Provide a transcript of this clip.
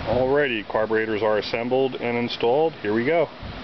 Alrighty, carburetors are assembled and installed. Here we go.